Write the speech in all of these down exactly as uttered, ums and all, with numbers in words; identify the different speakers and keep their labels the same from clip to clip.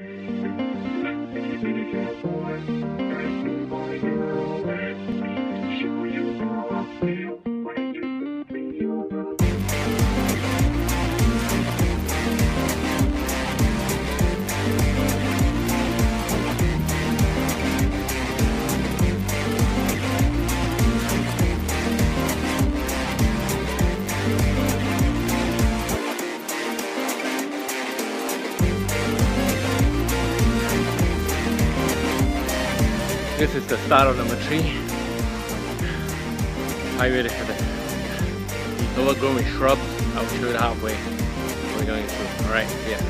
Speaker 1: This is the start of number three. Highway to heaven. These overgrown shrubs, I'll show you halfway. We're going through. Alright, yeah.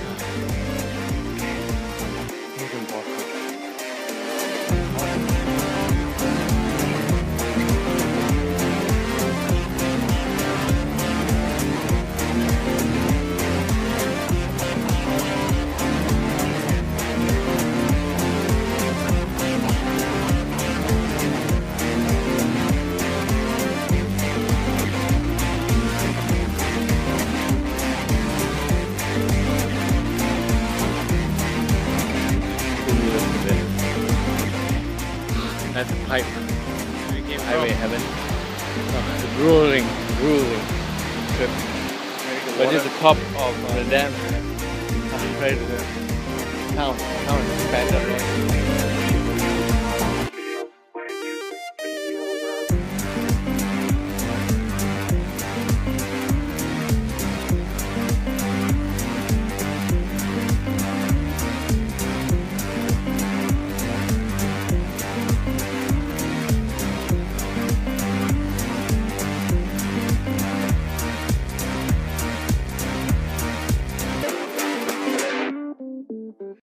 Speaker 1: That's a pipe. Highway heaven. Oh, it's grueling, grueling trip. But this is the top of the dam. Right to the town. Town is expanded.